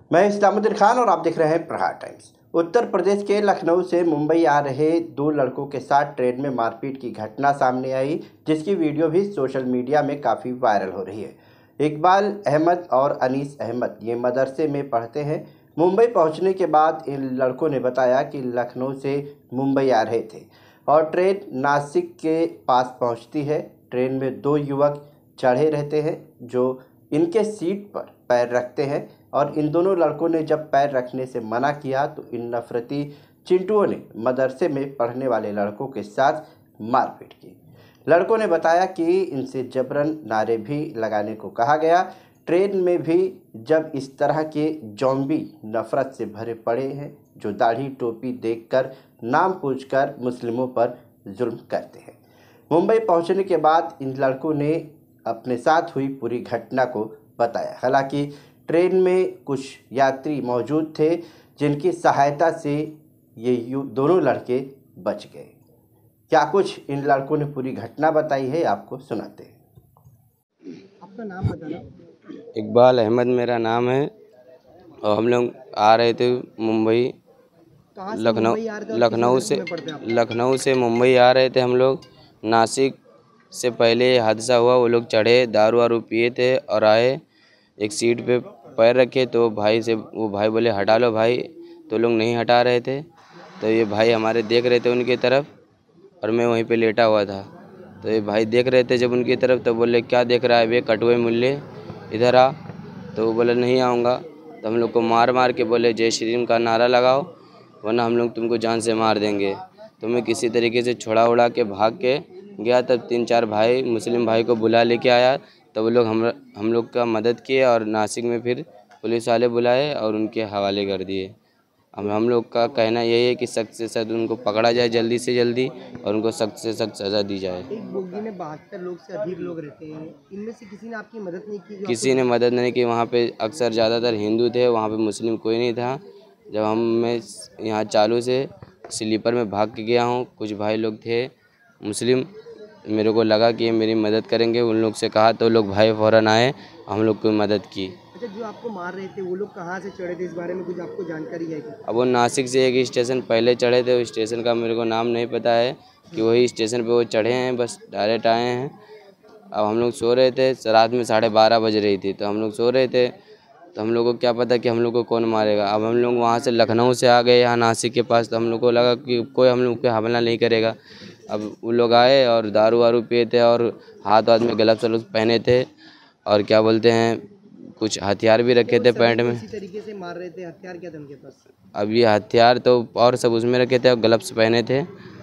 मैं इस्लामुद्दीन खान और आप देख रहे हैं प्रहार टाइम्स। उत्तर प्रदेश के लखनऊ से मुंबई आ रहे दो लड़कों के साथ ट्रेन में मारपीट की घटना सामने आई, जिसकी वीडियो भी सोशल मीडिया में काफ़ी वायरल हो रही है। इकबाल अहमद और अनीस अहमद ये मदरसे में पढ़ते हैं। मुंबई पहुंचने के बाद इन लड़कों ने बताया कि लखनऊ से मुंबई आ रहे थे और ट्रेन नासिक के पास पहुंचती है। ट्रेन में दो युवक चढ़े रहते हैं जो इनके सीट पर पैर रखते हैं और इन दोनों लड़कों ने जब पैर रखने से मना किया तो इन नफरती चिंटुओं ने मदरसे में पढ़ने वाले लड़कों के साथ मारपीट की। लड़कों ने बताया कि इनसे जबरन नारे भी लगाने को कहा गया। ट्रेन में भी जब इस तरह के ज़ॉम्बी नफरत से भरे पड़े हैं जो दाढ़ी टोपी देखकर नाम पूछकर मुस्लिमों पर जुल्म करते हैं। मुंबई पहुंचने के बाद इन लड़कों ने अपने साथ हुई पूरी घटना को बताया। हालांकि ट्रेन में कुछ यात्री मौजूद थे जिनकी सहायता से ये दोनों लड़के बच गए। क्या कुछ इन लड़कों ने पूरी घटना बताई है, आपको सुनाते हैं। आपका नाम बताना। इकबाल अहमद मेरा नाम है और हम लोग आ रहे थे मुंबई लखनऊ से मुंबई आ रहे थे हम लोग। नासिक से पहले हादसा हुआ, वो लोग चढ़े, दारू वारू पिए थे और आए, एक सीट पे पैर रखे तो वो भाई बोले हटा लो भाई, तो लोग नहीं हटा रहे थे। तो ये भाई हमारे देख रहे थे उनकी तरफ और मैं वहीं पे लेटा हुआ था। तो ये भाई देख रहे थे जब उनकी तरफ, तो बोले क्या देख रहा है बे, कटुए मुल्ले इधर आ। तो वो बोले नहीं आऊँगा। तो हम लोग को मार मार के बोले जय श्री राम का नारा लगाओ वरना हम लोग तुमको जान से मार देंगे। तो मैं किसी तरीके से छोड़ा उड़ा के भाग के गया। तब 3-4 भाई मुस्लिम भाई को बुला लेके आया। तब वो लोग हम लोग का मदद किए और नासिक में फिर पुलिस वाले बुलाए और उनके हवाले कर दिए। हम लोग का कहना यही है कि सख्त से सख्त उनको पकड़ा जाए जल्दी से जल्दी और उनको सख्त से सख्त सज़ा दी जाए। एक बोगी में 72 लोग से अधिक लोग रहते हैं, इनमें से किसी ने आपकी मदद नहीं की? किसी ने मदद नहीं की। वहाँ पे अक्सर ज़्यादातर हिंदू थे, वहाँ पे मुस्लिम कोई नहीं था। जब मैं यहाँ चालू से स्लीपर में भाग के गया हूँ, कुछ भाई लोग थे मुस्लिम, मेरे को लगा कि ये मेरी मदद करेंगे। उन लोग से कहा तो लोग भाई फ़ौरन आए, हम लोग को मदद की। अच्छा, जो आपको मार रहे थे वो लोग कहाँ से चढ़े थे, इस बारे में कुछ आपको जानकारी है क्या? अब वो नासिक से एक स्टेशन पहले चढ़े थे, उस स्टेशन का मेरे को नाम नहीं पता है कि वही स्टेशन पे वो चढ़े हैं, बस डायरेक्ट आए हैं। अब हम लोग सो रहे थे, रात में 12:30 बज रही थी, तो हम लोग सो रहे थे। तो हम लोग को क्या पता कि हम लोग को कौन मारेगा। अब हम लोग वहाँ से लखनऊ से आ गए यहाँ नासिक के पास, तो हम लोग को लगा कि कोई हम लोग पे हमला नहीं करेगा। अब वो लोग आए और दारू वारू पिए थे और हाथ में ग्लव्स पहने थे और क्या बोलते हैं, कुछ हथियार भी रखे थे पैंट में। इसी तरीके से मार रहे थे, हथियार क्या थे उनके पास? अब ये हथियार तो और सब उसमें रखे थे और ग्लव्स पहने थे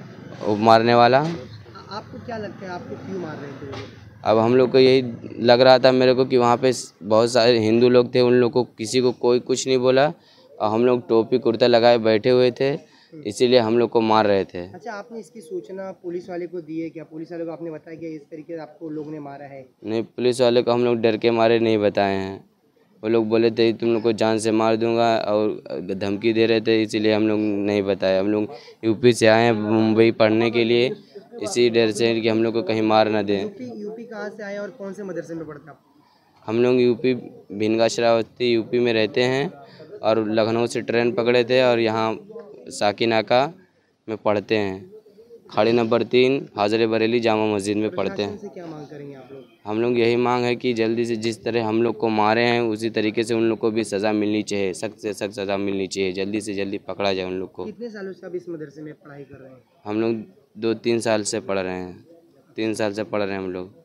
वो मारने वाला। आपको क्या लगता है, आपको क्यों मार रहे थे वो लोग? अब हम लोग को यही लग रहा था मेरे को कि वहाँ पे बहुत सारे हिंदू लोग थे, उन लोग को किसी को कोई कुछ नहीं बोला और हम लोग टोपी कुर्ता लगाए बैठे हुए थे, इसीलिए हम लोग को मार रहे थे। अच्छा, आपने इसकी सूचना पुलिस वाले को दी है क्या? पुलिस वाले को आपने बताया कि इस तरीके से आपको लोग ने मारा है? नहीं, पुलिस वाले को हम लोग डर के मारे नहीं बताए हैं। वो लोग बोले थे तुम लोग को जान से मार दूंगा और धमकी दे रहे थे, इसीलिए हम लोग नहीं बताया। हम लोग यूपी से आए हैं मुंबई पढ़ने के लिए, इसी डर से कि हम लोग को कहीं मार ना दें। यूपी कहाँ से आए और कौन से मदरसे में पढ़ते आप? हम लोग यूपी भिनगा शरावती यूपी में रहते हैं और लखनऊ से ट्रेन पकड़े थे और यहाँ साकिनाका में पढ़ते हैं। खाड़ी नंबर 3 हाजरे बरेली जामा मस्जिद में पढ़ते हैं। से क्या मांग करेंगे आप लोग? हम लोग यही मांग है कि जल्दी से जिस तरह हम लोग को मारे हैं उसी तरीके से उन लोग को भी सज़ा मिलनी चाहिए, सख्त से सख्त सज़ा मिलनी चाहिए, जल्दी से जल्दी पकड़ा जाए उन लोग को। कितने सालों से आप इस मदरसे में पढ़ाई कर रहे हैं? हम लोग 2-3 साल से पढ़ रहे हैं, 3 साल से पढ़ रहे हैं हम लोग।